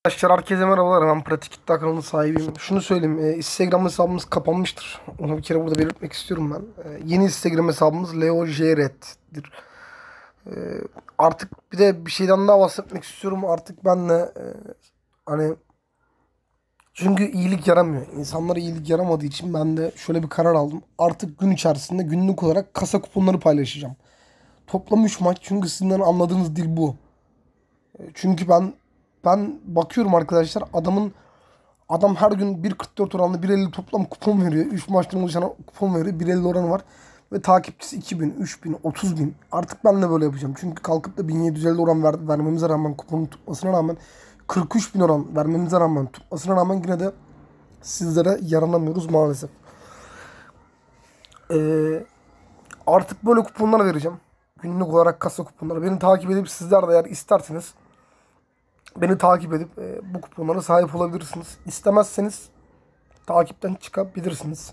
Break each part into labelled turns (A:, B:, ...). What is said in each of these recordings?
A: Arkadaşlar herkese merhabalar. Ben Pratik İddia kanalının sahibiyim. Şunu söyleyeyim. Instagram hesabımız kapanmıştır. Onu bir kere burada belirtmek istiyorum ben. Yeni Instagram hesabımız Leo Jret'dir. E, Artık bir de bir şeyden daha bahsetmek istiyorum. Artık ben de hani çünkü iyilik yaramıyor. İnsanlara iyilik yaramadığı için ben de şöyle bir karar aldım. Artık gün içerisinde günlük olarak kasa kuponları paylaşacağım. Toplam 3 maç. Çünkü sizden anladığınız dil bu. Çünkü ben bakıyorum arkadaşlar, adam her gün 1.44 oranlı 1.50 toplam kupon veriyor. 3 maçtan oluşan kupon veriyor. 1.50 oranı var. Ve takipçisi 2.000, 3.000, 30.000. Artık ben de böyle yapacağım. Çünkü kalkıp da 1.750 oran vermemize rağmen, kuponun tutmasına rağmen, 43.000 oran vermemize rağmen, tutmasına rağmen yine de sizlere yaranamıyoruz maalesef. Ee, Artık böyle kuponlar vereceğim. Günlük olarak kasa kuponları. Beni takip edip sizler de eğer isterseniz beni takip edip bu kuponlara sahip olabilirsiniz. İstemezseniz takipten çıkabilirsiniz.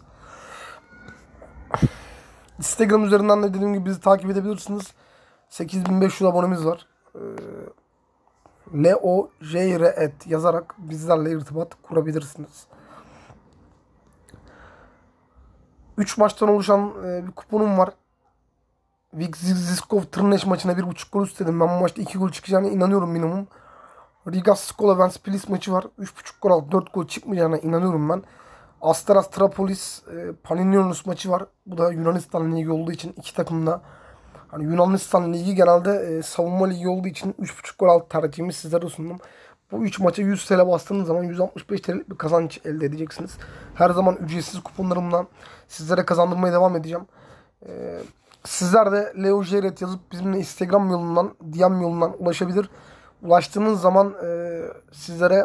A: Instagram üzerinden de dediğim gibi bizi takip edebilirsiniz. 8500 abonemiz var. LeoJret yazarak bizlerle irtibat kurabilirsiniz. 3 maçtan oluşan bir kuponum var. Ziskov Tırneş maçına 1.5 gol istedim. Ben bu maçta 2 gol çıkacağına inanıyorum minimum. Riga Skola Ventspils maçı var. 3.5 gol aldı. 4 gol çıkmayacağına inanıyorum ben. Asteras Trapolis Panionios maçı var. Bu da Yunanistan Ligi olduğu için iki takım da, hani Yunanistan Ligi genelde savunma ligi olduğu için 3.5 gol altı tercihimi sizlere sundum. Bu 3 maça 100 TL bastığınız zaman 165 TL'lik bir kazanç elde edeceksiniz. Her zaman ücretsiz kuponlarımla sizlere kazandırmaya devam edeceğim. E, Sizler de Leo Jeret yazıp bizimle Instagram yolundan, DM yolundan ulaşabilir. Ulaştığınız zaman sizlere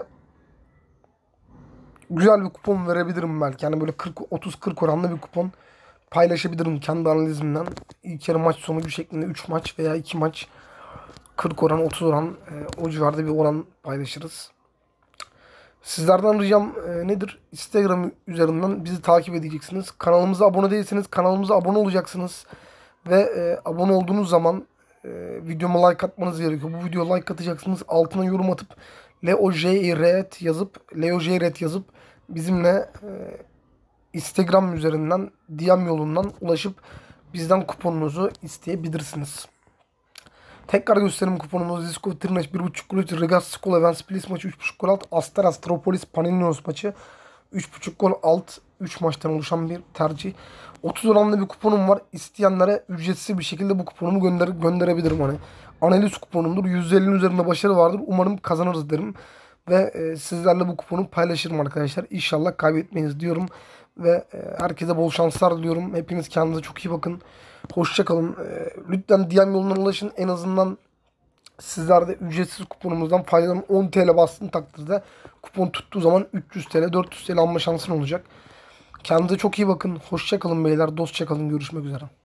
A: güzel bir kupon verebilirim belki. Yani böyle 30-40 oranlı bir kupon paylaşabilirim kendi analizimden. İlk yarı maç sonucu şeklinde 3 maç veya 2 maç 40 oran, 30 oran, o civarda bir oran paylaşırız. Sizlerden ricam nedir? Instagram üzerinden bizi takip edeceksiniz. Kanalımıza abone değilseniz kanalımıza abone olacaksınız. Ve abone olduğunuz zaman videoma like atmanız gerekiyor. Bu videoya like atacaksınız. Altına yorum atıp Leo J Ret yazıp bizimle Instagram üzerinden DM yolundan ulaşıp bizden kuponunuzu isteyebilirsiniz. Tekrar gösterim kuponumuz: Ziskov Tırnaş 1.5 gol, Rigas Skola Ventspils maçı 3.5 gol alt, Asteras Tropolis Panionios maçı 3.5 gol alt, 3 maçtan oluşan bir tercih. 30 oranlı bir kuponum var. İsteyenlere ücretsiz bir şekilde bu kuponumu gönderebilirim hani. Analiz kuponumdur. %50'nin üzerinde başarı vardır. Umarım kazanırız derim. Ve sizlerle bu kuponu paylaşırım arkadaşlar. İnşallah kaybetmeyiz diyorum. Ve herkese bol şanslar diliyorum. Hepiniz kendinize çok iyi bakın. Hoşça kalın. Lütfen DM yolundan ulaşın. En azından sizler de ücretsiz kuponumuzdan faydalanın. 10 TL bastığın takdirde kupon tuttuğu zaman 300 TL, 400 TL alma şansın olacak. Kendinize çok iyi bakın. Hoşça kalın beyler. Dostça kalın. Görüşmek üzere.